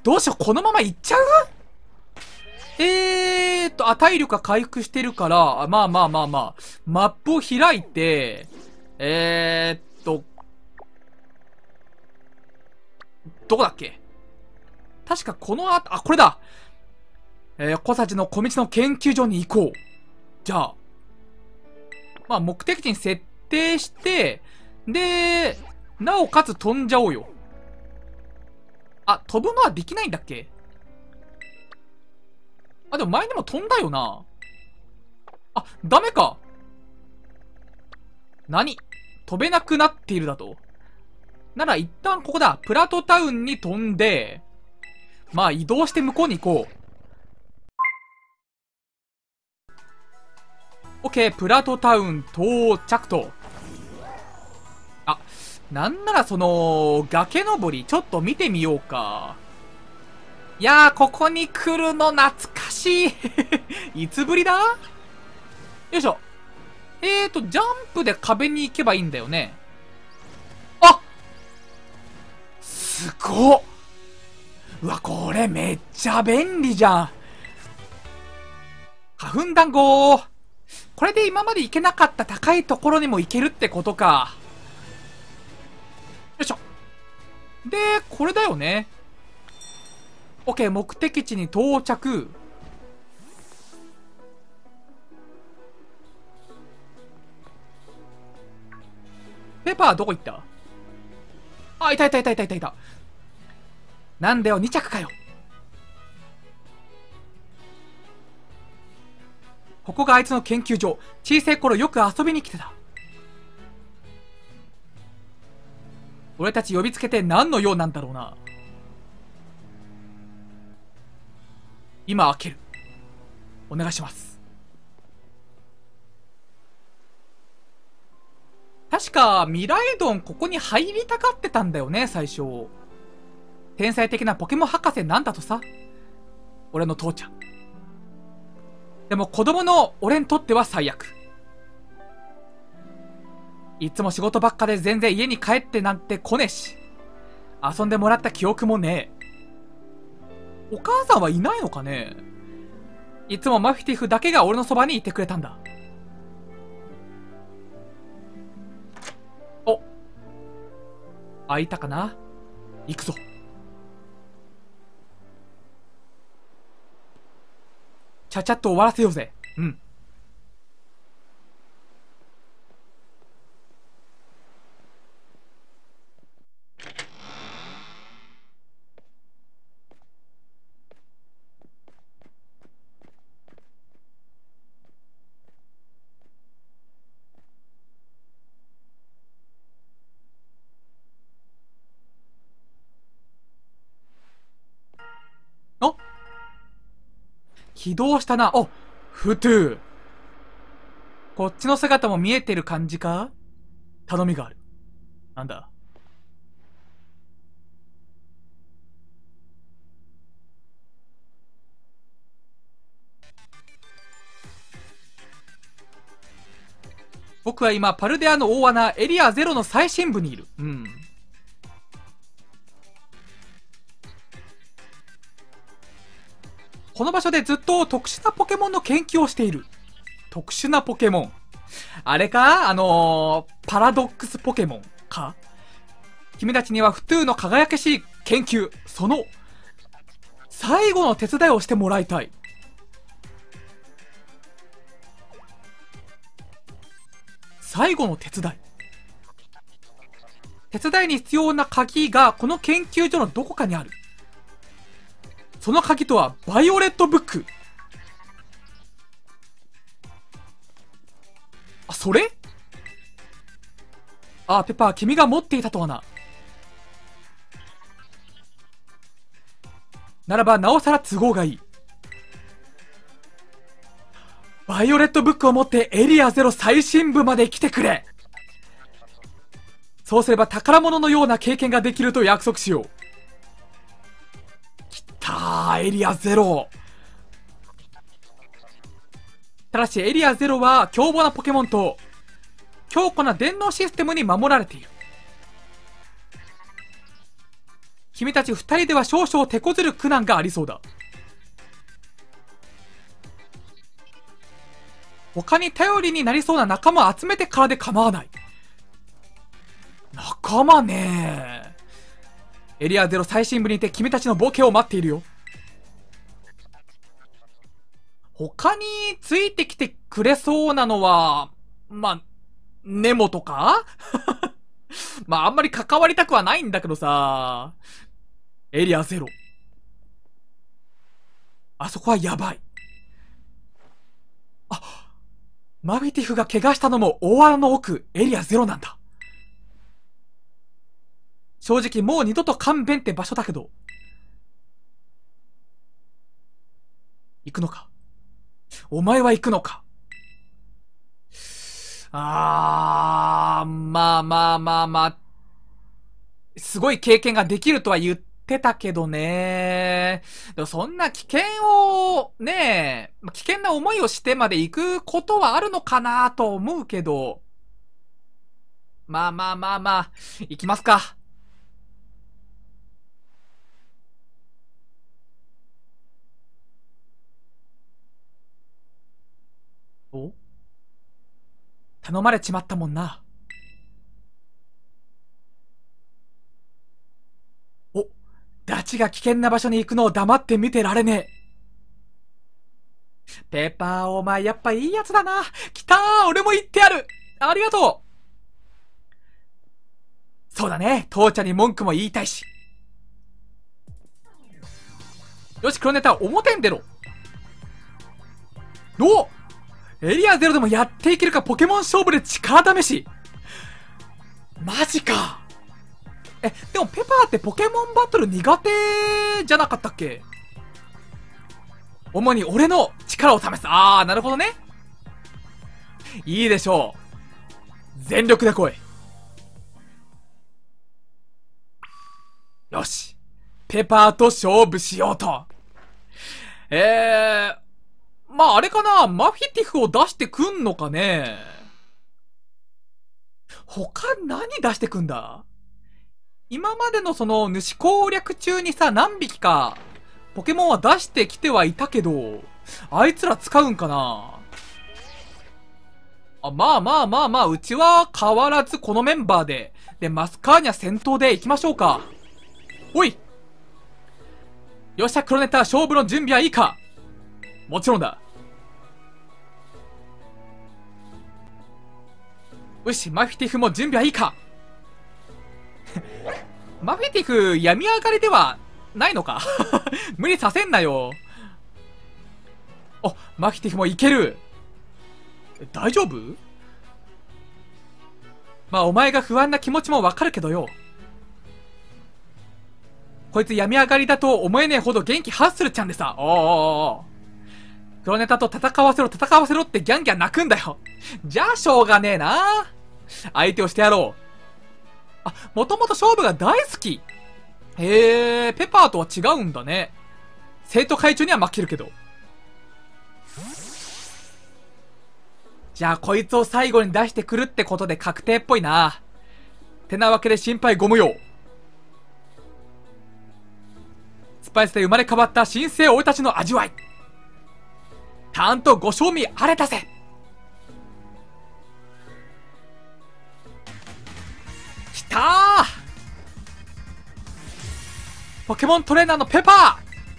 どうしよう、このまま行っちゃう？体力が回復してるから、まあまあまあまあ、マップを開いて、どこだっけ？確かこのこれだ！小さちの小道の研究所に行こう。じゃあ、まあ目的地に設定して、で、なおかつ飛んじゃおうよ。あ、飛ぶのはできないんだっけ？あ、でも前にも飛んだよな。あ、ダメか。何？飛べなくなっているだと。なら一旦ここだ。プラトタウンに飛んで、まあ移動して向こうに行こう。オッケー、プラトタウン到着と。あ、なんならその、崖登りちょっと見てみようか。いやー、ここに来るの懐かしい。いつぶりだ？よいしょ。ジャンプで壁に行けばいいんだよね。あ！すごっ！うわ、これめっちゃ便利じゃん。花粉団子ー。これで今まで行けなかった高いところにも行けるってことか。よいしょ。で、これだよね。OK、目的地に到着。ペパーどこ行った？あ、いたいたいたいたいたいた。なんだよ、2着かよ。ここがあいつの研究所。小さい頃よく遊びに来てた。俺たち呼びつけて何の用なんだろうな。今開ける。お願いします。確かミライドンここに入りたがってたんだよね、最初。天才的なポケモン博士なんだとさ。俺の父ちゃん。でも子供の俺にとっては最悪。いつも仕事ばっかで全然家に帰ってなんて来ねえし、遊んでもらった記憶もねえ。お母さんはいないのかね？いつもマフィティフだけが俺のそばにいてくれたんだ。お、開いたかな？行くぞ。ちゃちゃっと終わらせようぜ。うん。お、起動したな。お、フトゥー。こっちの姿も見えてる感じか？頼みがある。なんだ？僕は今、パルデアの大穴、エリア0の最深部にいる。うん。この場所でずっと特殊なポケモンの研究をしている。特殊なポケモン。あれか？パラドックスポケモンか？君たちにはフトゥーの輝かしい研究、その、最後の手伝いをしてもらいたい。最後の手伝い。手伝いに必要な鍵がこの研究所のどこかにある。その鍵とはバイオレットブック。あ、それ？あ、ペパー、君が持っていたとはな。ならばなおさら都合がいい。バイオレットブックを持ってエリア0最深部まで来てくれ。そうすれば宝物のような経験ができると約束しよう。きたー、エリア0。ただしエリア0は凶暴なポケモンと強固な電脳システムに守られている。 君たち二人では少々手こずる苦難がありそうだ。他に頼りになりそうな仲間を集めてからで構わない。仲間ねえ。エリアゼロ最深部にて君たちの冒険を待っているよ。他についてきてくれそうなのは、まあ、ネモとかまあ、あんまり関わりたくはないんだけどさ。エリアゼロ。あそこはやばい。あ、マビティフが怪我したのも大穴の奥、エリアゼロなんだ。正直もう二度と勘弁って場所だけど。行くのか？お前は行くのか？まあまあまあまあ。すごい経験ができるとは言ってたけどね。でもそんな危険を、ねえ、危険な思いをしてまで行くことはあるのかなと思うけど。まあまあまあまあ、行きますか。お？頼まれちまったもんな。お、ダチが危険な場所に行くのを黙って見てられねえ。ペーパー、お前やっぱいいやつだな。来たー、俺も言ってやる。ありがとう。そうだね、父ちゃんに文句も言いたいし。よし、黒ネタ、表に出ろ。お、エリアゼロでもやっていけるか。ポケモン勝負で力試し。マジか。でもペパーってポケモンバトル苦手じゃなかったっけ？主に俺の力を試す。なるほどね。いいでしょう。全力で来い。よし。ペパーと勝負しようと。まああれかな、マフィティフを出してくんのかね。他何出してくんだ？今までのその主攻略中にさ、何匹かポケモンは出してきてはいたけど、あいつら使うんかな。まあまあまあまあ、うちは変わらずこのメンバーで、マスカーニャ先頭で行きましょうか。おい、よっしゃ、黒ネタ、勝負の準備はいいか？もちろんだ。よし、マフィティフも準備はいいか？マフィティフ、病み上がりではないのか？無理させんなよ。マフィティフもいける。大丈夫？まあ、お前が不安な気持ちもわかるけどよ。こいつ病み上がりだと思えねえほど元気ハッスルちゃんでさ。黒ネタと戦わせろってギャンギャン泣くんだよ。じゃあしょうがねえな。相手をしてやろう。もともと勝負が大好き。ペパーとは違うんだね。生徒会長には負けるけど。じゃあこいつを最後に出してくるってことで確定っぽいな。てなわけで心配ご無用。スパイスで生まれ変わった新生俺たちの味わい。たんとご賞味あれたぜ。きたー。ポケモントレーナーのペパ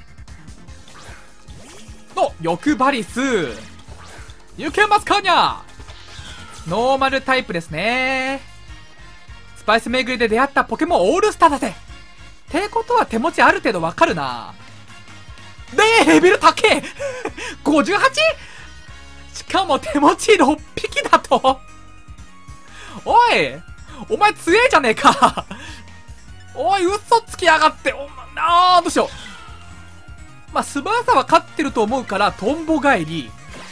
ーの欲張りス。ユケマスカーニャ。ノーマルタイプですね。スパイス巡りで出会ったポケモンオールスターだぜ。ってことは手持ちある程度わかるな。レベル高え58? しかも手持ち6匹だと。おい、お前強えじゃねえか。おい、嘘つきやがって。どうしよう。まあ、素早さは勝ってると思うからトンボ返り。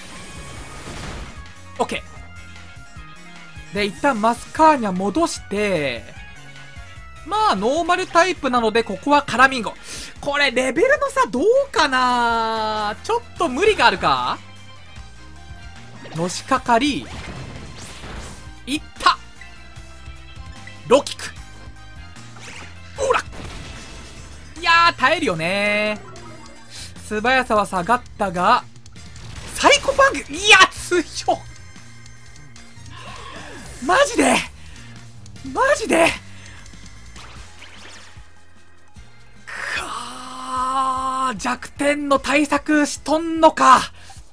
オッケーで、一旦マスカーニャ戻して、まあノーマルタイプなのでここはカラミンゴ。これレベルの差どうかな。ちょっと無理があるか。のしかかりいった。ロキク、ほらいやー、耐えるよねー。素早さは下がったが、サイコパンク、いや、強っ。マジでマジで弱点の対策しとんのか。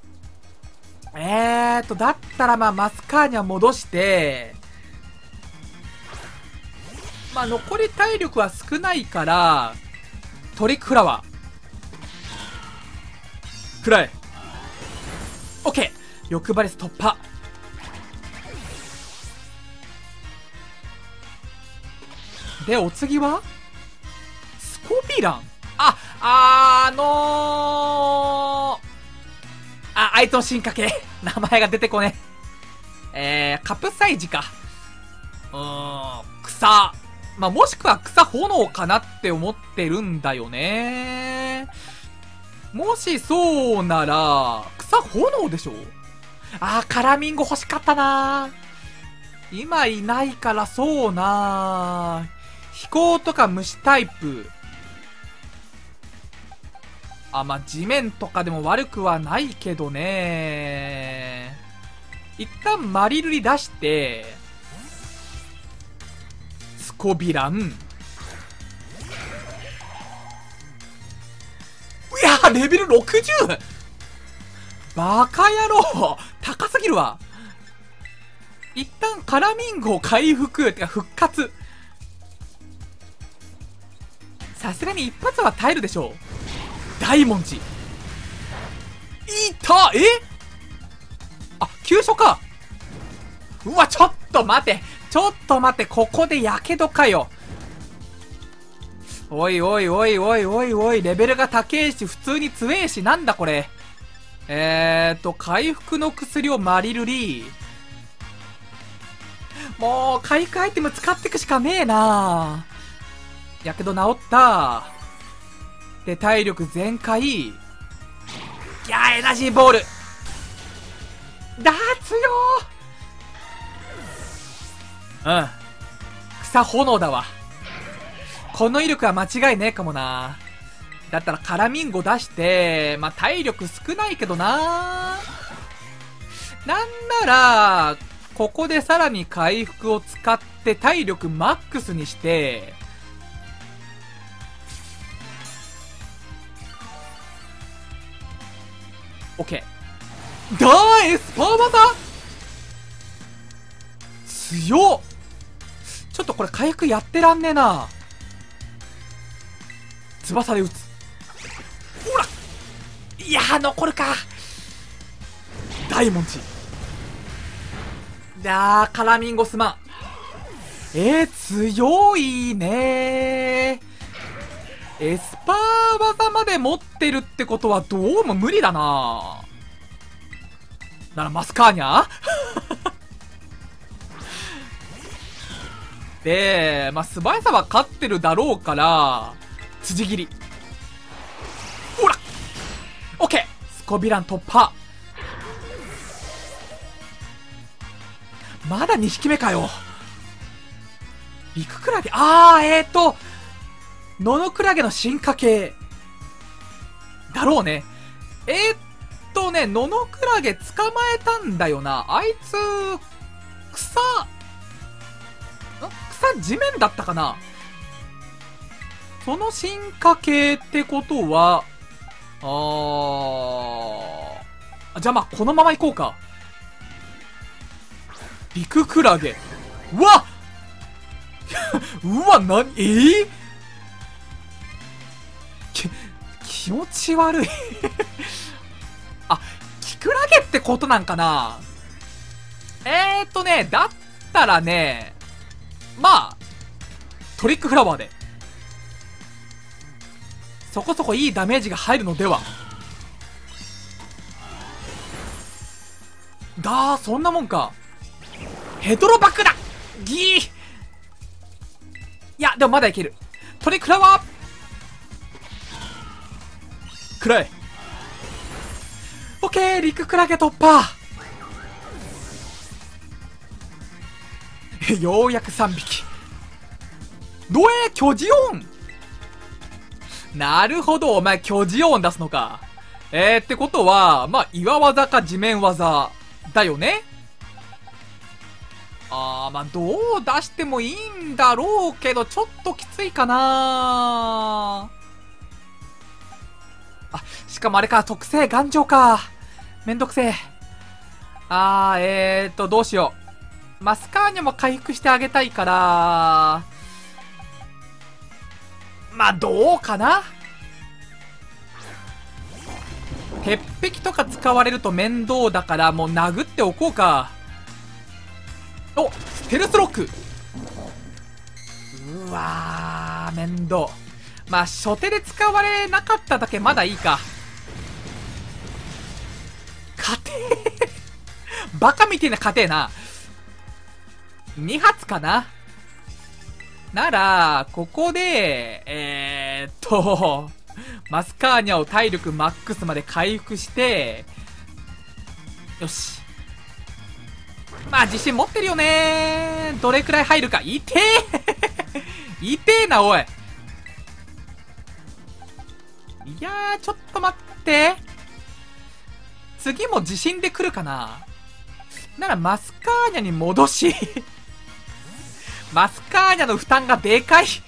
だったらまあマスカーニャ戻して、まあ残り体力は少ないから、トリックフラワー。くらえ。オッケー。欲張りス突破。で、お次はスコビラン。あいつの進化系。名前が出てこね。カプサイジか。草。まあ、もしくは草炎かなって思ってるんだよね。もしそうなら、草炎でしょ。カラミンゴ欲しかったな。今いないからそうな。飛行とか虫タイプ。まあ、地面とかでも悪くはないけどね。一旦マリルリ出して、スコビラン。いやレベル 60! バカ野郎高すぎるわ。一旦カラミンゴ回復、てか復活。さすがに一発は耐えるでしょう。大文字。いた急所か。うわ、ちょっと待て。ここでやけどかよ。おい、レベルが高えし、普通に強えし、なんだこれ。回復の薬をマリルリー。もう、回復アイテム使ってくしかねえな。やけど治った。で、体力全開。いやー、エナジーボール。強ー。草炎だわ。この威力は間違いねえかもな。だったらカラミンゴ出して、まあ、体力少ないけどな。なんなら、ここでさらに回復を使って体力マックスにして、オッケー。エスパー技強っ。ちょっとこれ回復やってらんねえな。翼で撃つ。ほら。いやー、残るか。大文字。カラミンゴすまん。強いねー。エスパー技まで持ってるってことはどうも無理だな。ならマスカーニャで、まあ、素早さは勝ってるだろうから、辻切り。ほらオッケー。スコビラン突破。まだ2匹目かよ。陸クラゲ。ノノクラゲの進化系。だろうね。ノノクラゲ捕まえたんだよな。あいつ、草地面だったかな。その進化系ってことは、じゃあまあ、このまま行こうか。陸クラゲ。うわうわ、気持ち悪いキクラゲってことなんかな。だったらね、まあ、トリックフラワーで、そこそこいいダメージが入るのでは。そんなもんか。ヘドロバックだ。いや、でもまだいける。トリックフラワーくらえ。オッケー、陸クラゲ突破ようやく3匹。巨ジオン。 なるほど、お前、巨ジオン出すのか。ってことは、まあ、岩技か地面技だよね。まあ、どう出してもいいんだろうけど、ちょっときついかな。しかもあれか、特性頑丈か。めんどくせえ。どうしよう。マスカーニャも回復してあげたいから、まあ、どうかな。鉄壁とか使われると面倒だから、もう殴っておこうか。お、ステルスロック。うわー、面倒。まあ、初手で使われなかっただけまだいいか。勝てーバカみてえな勝てえな。2発かな。なら、ここで、マスカーニャを体力マックスまで回復して、よし。まあ自信持ってるよねー。どれくらい入るか。痛え痛えな、おい。いやー、ちょっと待って。次も自信で来るかな。ならマスカーニャに戻しマスカーニャの負担がでかいい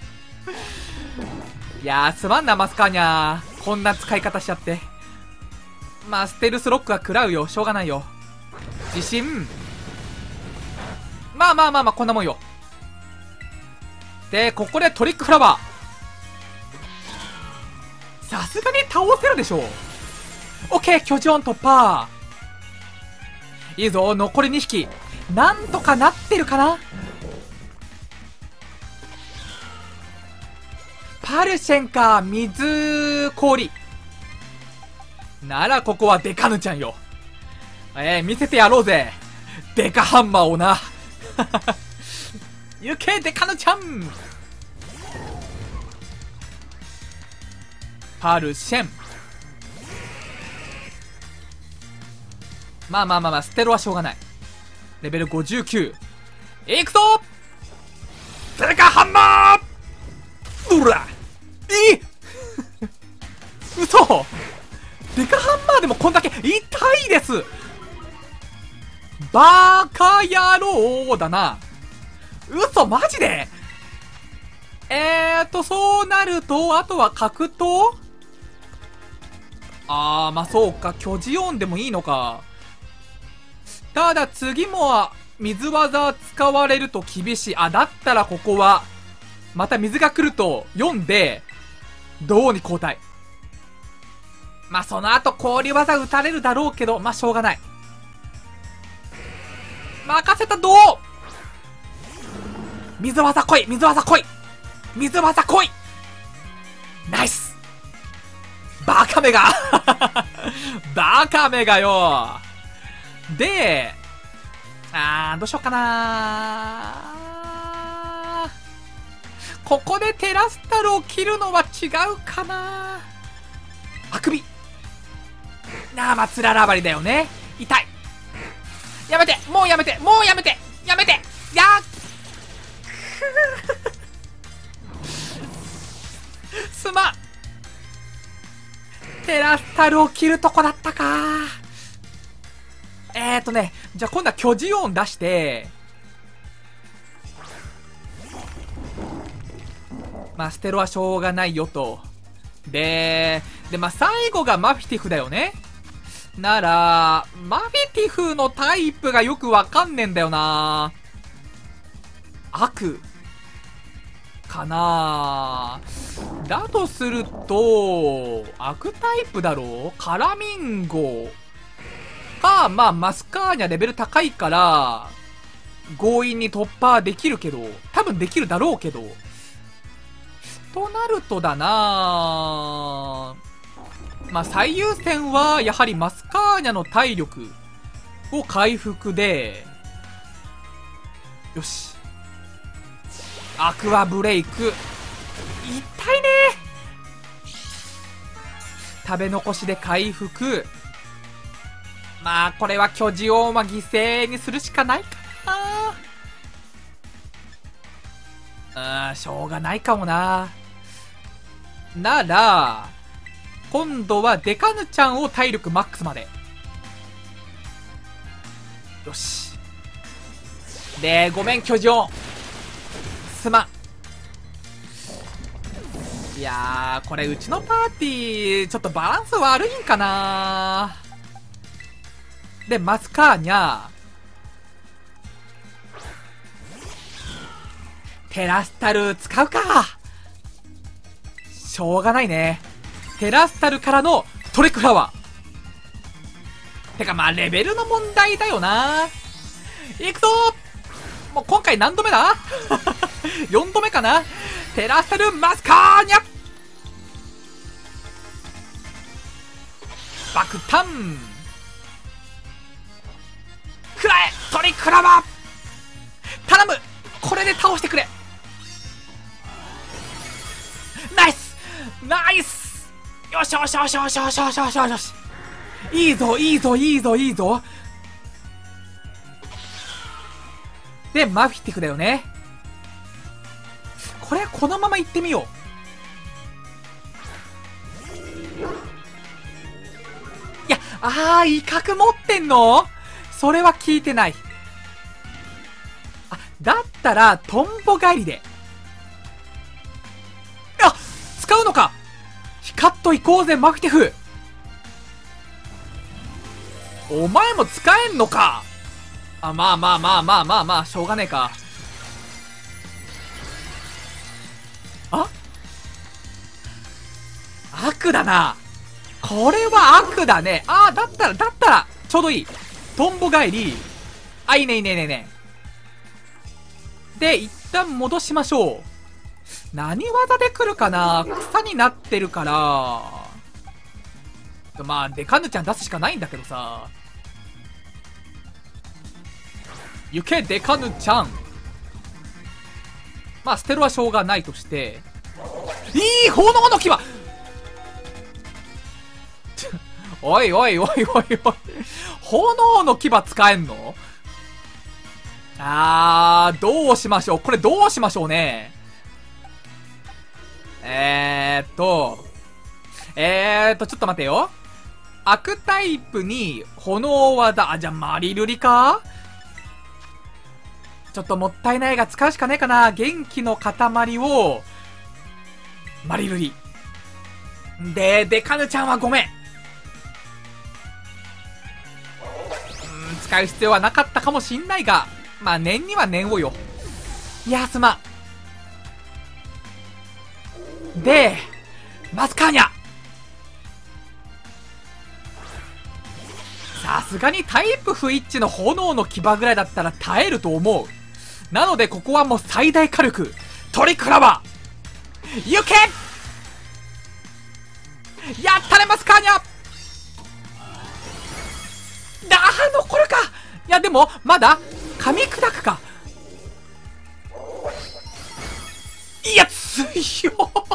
やー、すまんな、マスカーニャ。こんな使い方しちゃって。まあ、ステルスロックは食らうよ。しょうがないよ。自信。まあまあまあまあ、こんなもんよ。で、ここでトリックフラワー。さすがに倒せるでしょう。オッケー、巨人突破。いいぞ、残り2匹。なんとかなってるかな。パルシェンか、水氷。ならここはデカヌちゃんよ。見せてやろうぜ。デカハンマーをな。行け、デカヌちゃん。パルシェン。まあまあまあまあ、ステロはしょうがない。レベル59。いくぞデカハンマーうら嘘デカハンマーでもこんだけ痛いですバーカ野郎だな。嘘マジでそうなると、あとは格闘まあそうか、巨ジオンでもいいのか。ただ次も水技使われると厳しい。だったらここは、また水が来ると読んで、銅に交代。まあその後氷技打たれるだろうけど、まあしょうがない。任せた銅水技来い水技来い水技来いナイスバカめがバカめがよで、どうしようかな。ここでテラスタルを切るのは違うかな。あくび。まあ、つららばりだよね。痛い。やめてもうやめてもうやめてやめてすまん。テラスタルを切るとこだったか。じゃあ今度は巨ジオン出して、まあステロはしょうがないよと。で、まあ最後がマフィティフだよね。なら、マフィティフのタイプがよくわかんねえんだよな。悪かな。だとすると、悪タイプだろう。カラミンゴか、まあマスカーニャレベル高いから、強引に突破できるけど、多分できるだろうけど、となるとだな。まあ最優先はやはりマスカーニャの体力を回復で、よし。アクアブレイク。痛いね。食べ残しで回復。まあこれは巨ジオンは犠牲にするしかないかな。しょうがないかもな。 なら、今度はデカヌちゃんを体力マックスまで。よし。で、ごめん、巨人。すまん。いやー、これうちのパーティー、ちょっとバランス悪いんかなー。で、マスカーニャ。テラスタル使うか。しょうがないね。テラスタルからのトリックフラワー。てかまあレベルの問題だよな。いくぞ。もう今回何度目だ4度目かな。テラスタルマスカーニャ。爆弾くらえ。トリックフラワー頼む。これで倒してくれ。ナイスナイス。よしよしよしよしよしよしよしよし。いいぞいいぞいいぞいいぞ。でマフィティクだよね。これはこのまま行ってみよう。いや威嚇持ってんの。それは聞いてない。だったらトンボ帰りで。使うのか。ヒカッと行こうぜマフィテフ。お前も使えんのか。まあまあまあまあまあまあしょうがねえか。悪だな。これは悪だね。だったらちょうどいい。トンボ帰り。いいねいいねいいねいいね。で一旦戻しましょう。何技で来るかな。草になってるから、まあデカヌちゃん出すしかないんだけどさ。行けデカヌちゃん。まあ捨てるはしょうがないとして、いい炎の牙おいおいおいおいおい。炎の牙使えんの。どうしましょう。これどうしましょうね。ちょっと待てよ。悪タイプに炎技。じゃあマリルリか。ちょっともったいないが使うしかねえかな。元気の塊をマリルリで、デカヌちゃんはごめん。使う必要はなかったかもしんないが、まあ念には念をよ。いやすまん。でマスカーニャ。さすがにタイプ不一致の炎の牙ぐらいだったら耐えると思う。なのでここはもう最大火力トリックフラワー。行け。やったねマスカーニャ。残るか。いやでもまだ噛み砕くか。いや強いよす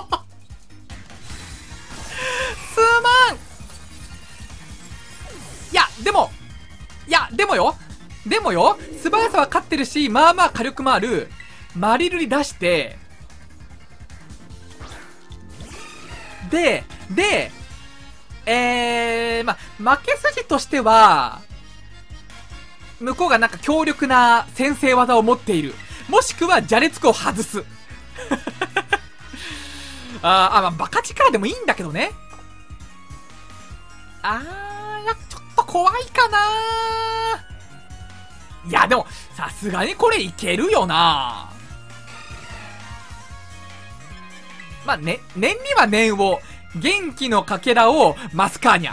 まん。いやでもよ素早さは勝ってるし、まあまあ火力もある。マリルリ出してまあ負け筋としては向こうがなんか強力な先制技を持っている、もしくは邪烈を外すまあバカ力でもいいんだけどね。いやちょっと怖いかな。いやでもさすがにこれいけるよな。まあね、念には念を。元気のかけらをマスカーニャ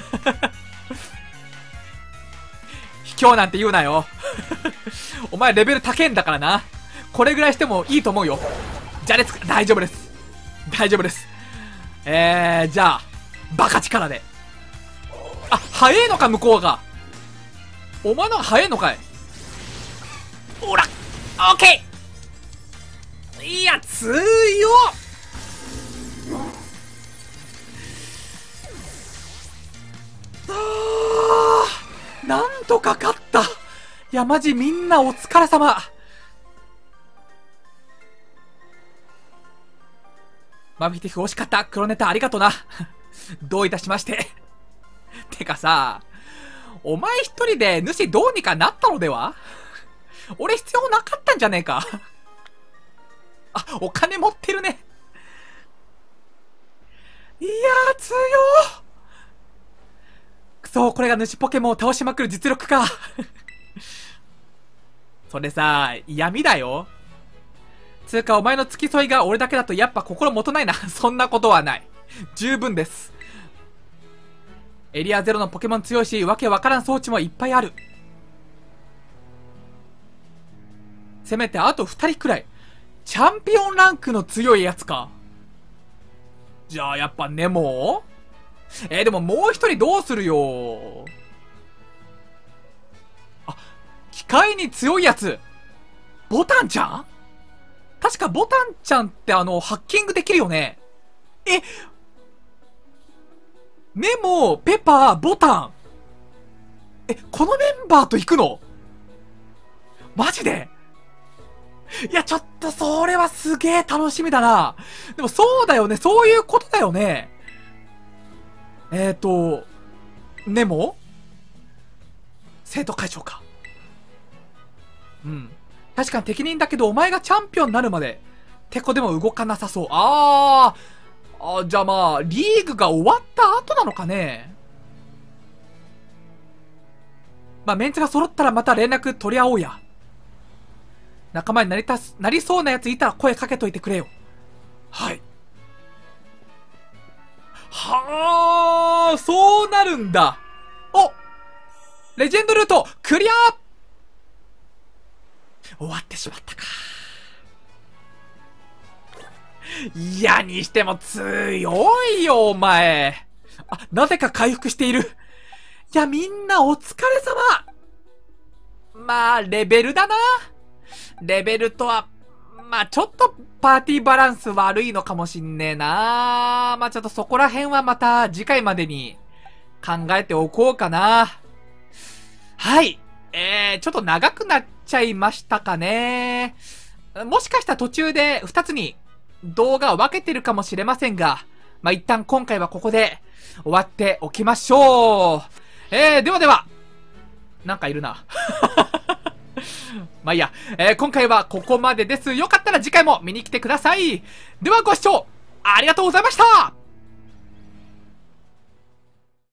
卑怯なんて言うなよお前レベル高えんだからな。これぐらいしてもいいと思うよ。じゃあ大丈夫です大丈夫です。じゃあバカ力で。早えのか向こうが。お前のが早えのかい。ほらオッケー。いや強っ。なんとか勝った。いやマジみんなお疲れ様。 マフィティフ惜しかった。黒ネタありがとな。どういたしまして。てかさ、お前一人で主どうにかなったのでは？俺必要なかったんじゃねえか。あ、お金持ってるね。いやー、強ー。くそ、これが主ポケモンを倒しまくる実力か。それさ、闇だよ。つうか、お前の付き添いが俺だけだとやっぱ心もとないな。そんなことはない。十分です。エリアゼロのポケモン強いし、わけわからん装置もいっぱいある。せめてあと2人くらい。チャンピオンランクの強いやつか。じゃあやっぱネモ？でももう一人どうするよ。あ、機械に強いやつ。ボタンちゃん？確かボタンちゃんってハッキングできるよね。ネモ、ペパー、ボタン。このメンバーと行くの？マジで？いや、ちょっとそれはすげえ楽しみだな。でもそうだよね。そういうことだよね。ネモ？生徒会長か。うん。確かに適任だけど、お前がチャンピオンになるまで、てこでも動かなさそう。じゃあまあ、リーグが終わった後なのかね。まあ、メンツが揃ったらまた連絡取り合おうや。仲間になりそうなやついたら声かけといてくれよ。はい。はあ、そうなるんだ。お！レジェンドルート、クリア！終わってしまったか。いやにしても強いよ、お前。なぜか回復している。いや、みんなお疲れ様。まあ、レベルだな。レベルとは、まあ、ちょっとパーティーバランス悪いのかもしんねえな。まあ、ちょっとそこら辺はまた次回までに考えておこうかな。はい。ちょっと長くなっちゃいましたかね。もしかしたら途中で2つに動画を分けてるかもしれませんが、まあ、一旦今回はここで終わっておきましょう。ではでは、なんかいるな。まあいいや、今回はここまでです。よかったら次回も見に来てください。ではご視聴ありがとうございました。